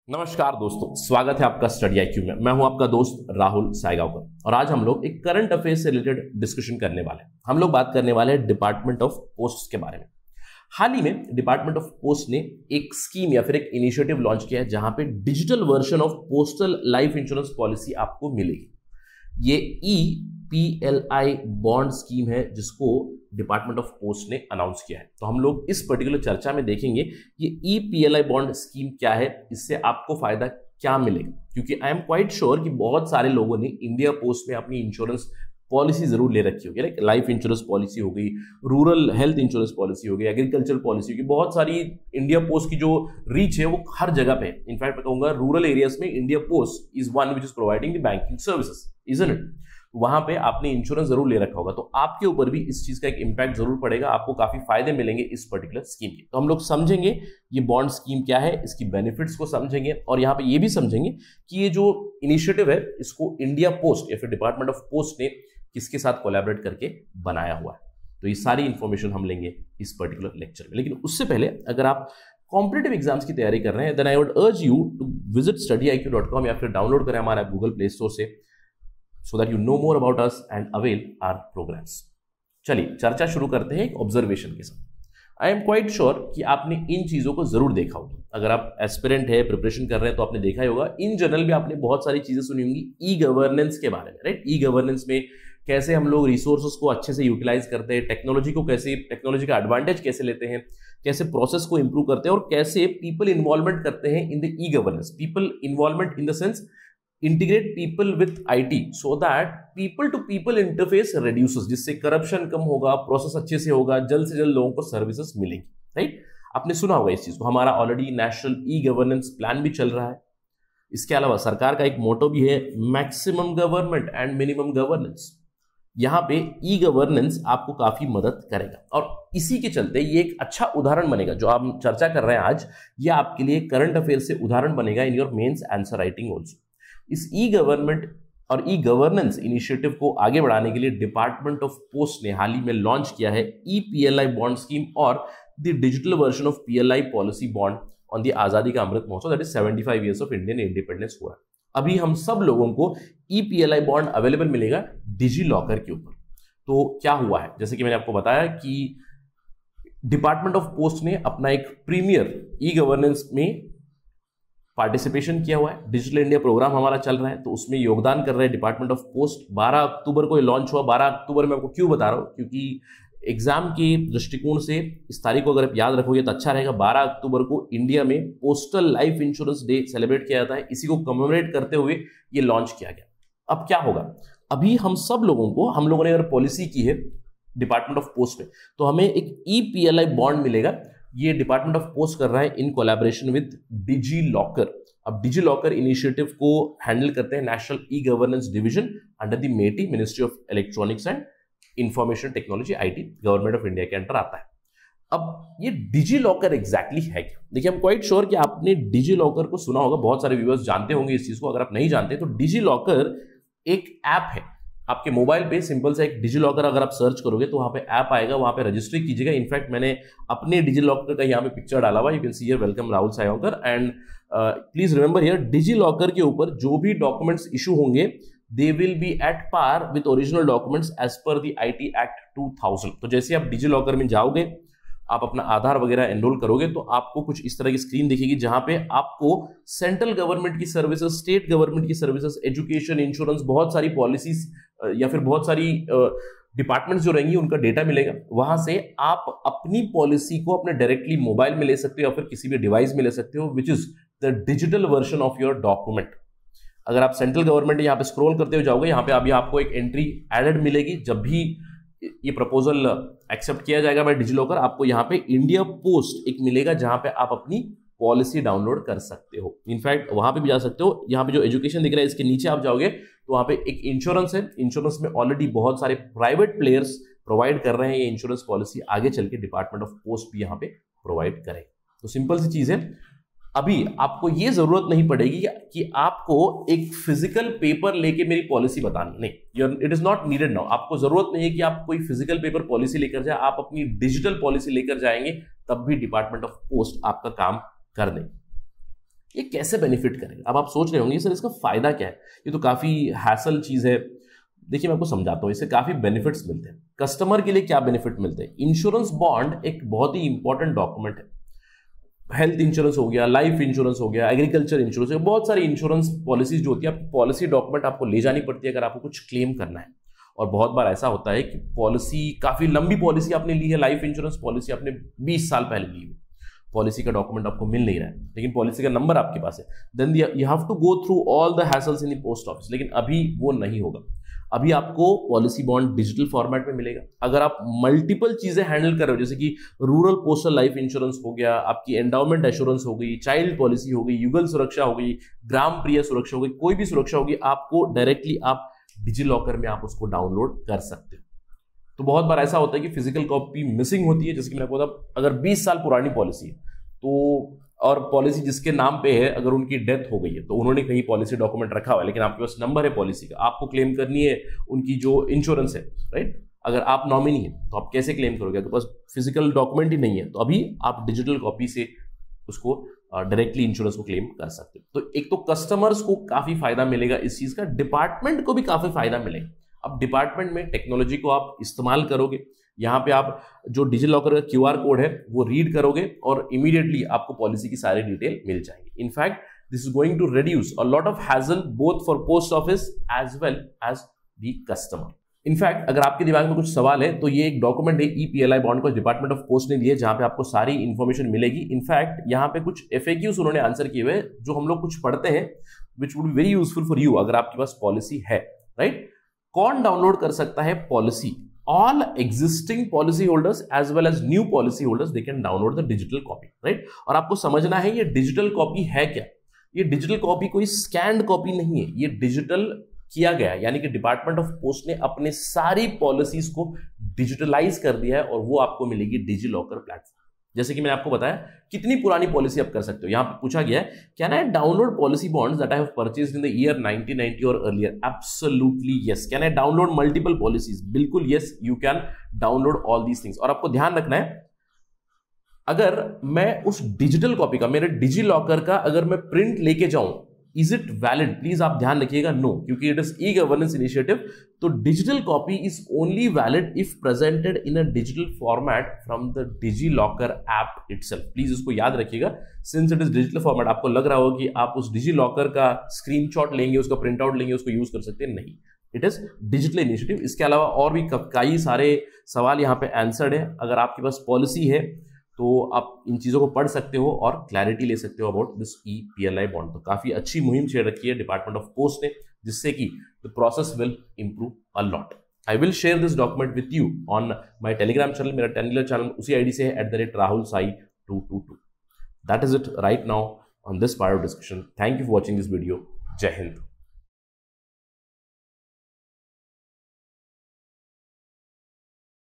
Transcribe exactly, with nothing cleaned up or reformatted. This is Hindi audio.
नमस्कार दोस्तों, स्वागत है आपका स्टडी आईक्यू में। मैं हूं आपका दोस्त राहुल सायगावकर और आज हम लोग एक करंट अफेयर से रिलेटेड डिस्कशन करने वाले हैं। हम लोग बात करने वाले हैं डिपार्टमेंट ऑफ पोस्ट के बारे में। हाल ही में डिपार्टमेंट ऑफ पोस्ट ने एक स्कीम या फिर एक इनिशिएटिव लॉन्च किया है जहां पे digital version of postal life insurance policy आपको मिलेगी। ये E P L I bond scheme है जिसको डिपार्टमेंट ऑफ पोस्ट ने अनाउंस किया है। तो हम लोग इस पर्टिकुलर चर्चा में देखेंगे ये E P L I bond scheme क्या है, इससे आपको फायदा क्या मिलेगा, क्योंकि आई एम क्वाइट श्योर कि बहुत सारे लोगों ने इंडिया पोस्ट में अपनी इंश्योरेंस पॉलिसी जरूर ले रखी होगी। लाइक लाइफ इंश्योरेंस पॉलिसी हो गई, रूरल हेल्थ इंश्योरेंस पॉलिसी हो गई, एग्रीकल्चर पॉलिसी होगी। बहुत सारी इंडिया पोस्ट की जो रीच है वो हर जगह पे है। इनफैक्ट मैं कहूंगा रूरल एरियाज में India post is one which is providing the banking services, isn't it. वहां पे आपने इंश्योरेंस जरूर ले रखा होगा, तो आपके ऊपर भी इस चीज का एक इंपैक्ट जरूर पड़ेगा, आपको काफी फायदे मिलेंगे इस पर्टिकुलर स्कीम के। तो हम लोग समझेंगे ये बॉन्ड स्कीम क्या है, इसकी बेनिफिट्स को समझेंगे और यहाँ पे ये भी समझेंगे कि ये जो इनिशिएटिव है इसको इंडिया पोस्ट या फिर डिपार्टमेंट ऑफ पोस्ट ने किसके साथ कोलैबोरेट करके बनाया हुआ है। तो ये सारी इंफॉर्मेशन हम लेंगे इस पर्टिकुलर लेक्चर में। लेकिन उससे पहले अगर आप कॉम्पिटेटिव एग्जाम्स की तैयारी कर रहे हैं then I would urge you to visit Study I Q dot com या फिर डाउनलोड करें हमारा गूगल प्ले स्टोर से, so that you know more about us and avail our programs। चलिए चर्चा शुरू करते हैं एक ऑब्जर्वेशन के साथ। आई एम क्वाइट श्योर कि आपने इन चीजों को जरूर देखा होगा। अगर आप एस्पिरेंट है, प्रिपरेशन कर रहे हैं तो आपने देखा ही होगा। इन जनरल भी आपने बहुत सारी चीजें सुनी होंगी ई गवर्नेंस के बारे में, राइट। ई गवर्नेंस में कैसे हम लोग रिसोर्सेज को अच्छे से यूटिलाइज करते हैं, टेक्नोलॉजी को कैसे, टेक्नोलॉजी का एडवांटेज कैसे लेते हैं, कैसे प्रोसेस को इंप्रूव करते हैं और कैसे पीपल इन्वॉल्वमेंट करते हैं in the e governance. People involvement in the sense integrate people with IT so that people to people interface reduces, जिससे करप्शन कम होगा, प्रोसेस अच्छे से होगा, जल्द से जल्द लोगों को सर्विसेज मिलेंगी, राइट। आपने सुना होगा इस चीज को। हमारा already national e governance plan भी चल रहा है। इसके अलावा सरकार का एक मोटो भी है maximum government and minimum governance. यहां पे ई गवर्नेंस आपको काफी मदद करेगा और इसी के चलते ये एक अच्छा उदाहरण बनेगा। जो आप चर्चा कर रहे हैं आज, ये आपके लिए करंट अफेयर से उदाहरण बनेगा in your mains answer writing also. इस ई गवर्नमेंट और ई गवर्नेंस इनिशिएटिव को आगे बढ़ाने के लिए डिपार्टमेंट ऑफ पोस्ट ने हाल ही में लॉन्च किया है E P L I bond scheme और the digital version of P L I policy bond on the Azadi ka Amrit Mahotsav, that is seventy five years of Indian independence हुआ है। अभी हम सब लोगों को E P L I bond available मिलेगा डिजी लॉकर के ऊपर। तो क्या हुआ है, जैसे कि मैंने आपको बताया कि डिपार्टमेंट ऑफ पोस्ट ने अपना एक प्रीमियर ई गवर्नेंस में पार्टिसिपेशन किया हुआ है। डिजिटल इंडिया प्रोग्राम हमारा चल रहा है तो उसमें योगदान कर रहे हैं डिपार्टमेंट ऑफ पोस्ट। बारह अक्टूबर को ये लॉन्च हुआ। बारह अक्टूबर में आपको क्यों बता रहा हूं, क्योंकि एग्जाम के दृष्टिकोण से इस तारीख को अगर आप याद रखोगे तो अच्छा रहेगा। बारह अक्टूबर को इंडिया में postal life insurance day celebrate किया जाता है। इसी को कमेमोरेट करते हुए ये लॉन्च किया गया। अब क्या होगा, अभी हम सब लोगों को, हम लोगों ने अगर पॉलिसी की है डिपार्टमेंट ऑफ पोस्ट में तो हमें एक E P L I bond मिलेगा। ये डिपार्टमेंट ऑफ पोस्ट कर रहा है in collaboration with DigiLocker. अब डिजी लॉकर इनिशिएटिव को हैंडल करते हैं national e governance division under the MeitY, ministry of electronics and information technology, I T, government of India के अंडर आता है। अब ये डिजी लॉकर एग्जैक्टली है क्या? देखिए, आई एम क्वाइट श्योर कि आपने डिजी लॉकर को सुना होगा, बहुत सारे व्यूअर्स जानते होंगे इस चीज को। अगर आप नहीं जानते तो डिजी लॉकर एक ऐप है आपके मोबाइल पे। सिंपल सा एक डिजी लॉकर अगर आप सर्च करोगे तो वहां पे ऐप आएगा, वहां पे रजिस्ट्री कीजिएगा। इनफैक्ट मैंने अपने डिजी लॉकर का यहाँ पे पिक्चर डाला हुआ, you can see here, welcome Rahul Saygaonkar. And please remember here, DigiLocker के ऊपर जो भी डॉक्यूमेंट्स इशू होंगे they will be at par with original documents as per the I T act two thousand. तो जैसे आप डिजी लॉकर में जाओगे, आप अपना आधार वगैरह एनरोल करोगे तो आपको कुछ इस तरह की स्क्रीन दिखेगी जहां पे आपको सेंट्रल गवर्नमेंट की सर्विसेज, स्टेट गवर्नमेंट की सर्विसेज, एजुकेशन, इंश्योरेंस, बहुत सारी पॉलिसीज या फिर बहुत सारी डिपार्टमेंट्स जो रहेंगी उनका डेटा मिलेगा। वहां से आप अपनी पॉलिसी को अपने डायरेक्टली मोबाइल में ले सकते हो या फिर किसी भी डिवाइस में ले सकते हो, which is the digital version of your document. अगर आप सेंट्रल गवर्नमेंट यहाँ पे स्क्रॉल करते हुए जाओगे, यहाँ पे अभी आपको एक एंट्री एडेड मिलेगी। जब भी ये प्रपोजल एक्सेप्ट किया जाएगा बाय डिजी लॉकर, आपको यहाँ पे इंडिया पोस्ट एक मिलेगा जहां पे आप अपनी पॉलिसी डाउनलोड कर सकते हो। इनफैक्ट वहां पे भी जा सकते हो। यहाँ पे जो एजुकेशन दिख रहा है इसके नीचे आप जाओगे तो वहां पे एक इंश्योरेंस है। इंश्योरेंस में ऑलरेडी बहुत सारे प्राइवेट प्लेयर्स प्रोवाइड कर रहे हैं ये इंश्योरेंस पॉलिसी। आगे चल के डिपार्टमेंट ऑफ पोस्ट भी यहाँ पे प्रोवाइड करेगा। तो सिंपल सी चीज है, अभी आपको ये जरूरत नहीं पड़ेगी कि आपको एक फिजिकल पेपर लेके मेरी पॉलिसी बतानी, नहीं, it is not needed now. आपको जरूरत नहीं है कि आप कोई फिजिकल पेपर पॉलिसी लेकर जाए, आप अपनी डिजिटल पॉलिसी लेकर जाएंगे तब भी डिपार्टमेंट ऑफ पोस्ट आपका काम कर देंगे। ये कैसे बेनिफिट करेगा? अब आप सोच रहे होंगे सर इसका फायदा क्या है, ये तो काफी हैसल चीज है। देखिए मैं आपको समझाता हूँ, इससे काफी बेनिफिट्स मिलते हैं। कस्टमर के लिए क्या बेनिफिट मिलते हैं? इंश्योरेंस बॉन्ड एक बहुत ही इंपॉर्टेंट डॉक्यूमेंट है। हेल्थ इंश्योरेंस हो गया, लाइफ इंश्योरेंस हो गया, एग्रीकल्चर इंश्योरेंस हो गया, बहुत सारी इंश्योरेंस पॉलिसीज जो होती है, आपकी पॉलिसी डॉक्यूमेंट आपको ले जानी पड़ती है अगर आपको कुछ क्लेम करना है। और बहुत बार ऐसा होता है कि पॉलिसी, काफी लंबी पॉलिसी आपने ली है, लाइफ इंश्योरेंस पॉलिसी आपने बीस साल पहले ली है, पॉलिसी का डॉक्यूमेंट आपको मिल नहीं रहा है, लेकिन पॉलिसी का नंबर आपके पास है, then you have to go through all the hassles in the post office. लेकिन अभी वो नहीं होगा, अभी आपको पॉलिसी बॉन्ड डिजिटल फॉर्मेट में मिलेगा। अगर आप मल्टीपल चीजें हैंडल कर रहे हो, जैसे कि रूरल पोस्टल लाइफ इंश्योरेंस हो गया, आपकी एंडाउमेंट एश्योरेंस हो गई, चाइल्ड पॉलिसी हो गई, युगल सुरक्षा हो गई, ग्राम प्रिय सुरक्षा हो गई, कोई भी सुरक्षा होगी, आपको डायरेक्टली आप डिजी लॉकर में आप उसको डाउनलोड कर सकते हो। तो बहुत बार ऐसा होता है कि फिजिकल कॉपी मिसिंग होती है, जैसे कि मैंने आपको बताया, अगर बीस साल पुरानी पॉलिसी है तो, और पॉलिसी जिसके नाम पे है अगर उनकी डेथ हो गई है तो उन्होंने कहीं पॉलिसी डॉक्यूमेंट रखा हुआ है, लेकिन आपके पास नंबर है पॉलिसी का, आपको क्लेम करनी है उनकी जो इंश्योरेंस है, राइट? अगर आप नॉमिनी है तो आप कैसे क्लेम करोगे? आपके पास फिजिकल डॉक्यूमेंट ही नहीं है, तो अभी आप डिजिटल कॉपी से उसको डायरेक्टली इंश्योरेंस को क्लेम कर सकते हो। तो एक तो कस्टमर्स को काफी फायदा मिलेगा इस चीज का, डिपार्टमेंट को भी काफी फायदा मिलेगा। अब डिपार्टमेंट में टेक्नोलॉजी को आप इस्तेमाल करोगे, यहाँ पे आप जो डिजी लॉकर का क्यूआर कोड है वो रीड करोगे और इमीडिएटली आपको पॉलिसी की सारी डिटेल मिल जाएगी। In fact this is going to reduce a lot of hassle both for post office as well as the customer. In fact अगर आपके दिमाग में कुछ सवाल है तो ये एक डॉक्यूमेंट है, E P L I bond को डिपार्टमेंट ऑफ पोस्ट ने दिया, जहां पे आपको सारी इंफॉर्मेशन मिलेगी। इनफैक्ट यहाँ पे कुछ एफएक्यूज उन्होंने आंसर किए हुए जो हम लोग कुछ पढ़ते हैं, which would be very useful for you अगर आपके पास पॉलिसी है, राइट? कौन डाउनलोड कर सकता है policy? All existing policy holders as well as new policy holders, they can download the digital copy, right? और आपको समझना है ये डिजिटल कॉपी है क्या। ये डिजिटल कॉपी कोई स्कैन्ड कॉपी नहीं है, ये डिजिटल किया गया है, यानी कि डिपार्टमेंट ऑफ पोस्ट ने अपने सारी पॉलिसीज को डिजिटलाइज कर दिया है और वो आपको मिलेगी डिजी लॉकर प्लेटफॉर्म। जैसे कि मैंने आपको बताया कितनी पुरानी पॉलिसी आप कर सकते हो। यहां पे पूछा गया है, can I download policy bonds that I have purchased in the year nineteen ninety और earlier? Absolutely yes. Can I download multiple policies? बिल्कुल yes, you can download all these things. और आपको ध्यान रखना है, अगर मैं उस डिजिटल कॉपी का, मेरे डिजी लॉकर का अगर मैं प्रिंट लेके जाऊं, इज इट वैलिड? प्लीज आप ध्यान रखिएगा, नो, क्योंकि it is e governance initiative. तो digital copy is only valid if presented in a digital format from the DigiLocker app itself. Please इसको याद रखिएगा, since it is digital format. आपको लग रहा होगा कि आप उस डिजी लॉकर का स्क्रीनशॉट लेंगे, उसका प्रिंट आउट लेंगे, उसको यूज कर सकते हैं, नहीं, इट इज डिजिटल इनिशिएटिव। इसके अलावा और भी कई सारे सवाल यहाँ पे आंसर्ड है। अगर आपके पास पॉलिसी है तो आप इन चीज़ों को पढ़ सकते हो और क्लैरिटी ले सकते हो about this E P L I bond. तो काफ़ी अच्छी मुहिम छेड़ रखी है डिपार्टमेंट ऑफ पोस्ट ने, जिससे कि the process will improve a lot. I will share this document with you on my Telegram channel. मेरा टेलीग्राम चैनल उसी आईडी से है, at the rate Rahul Sai two two two. That is it right now on this part of discussion. Thank you for watching this video. जय हिंद।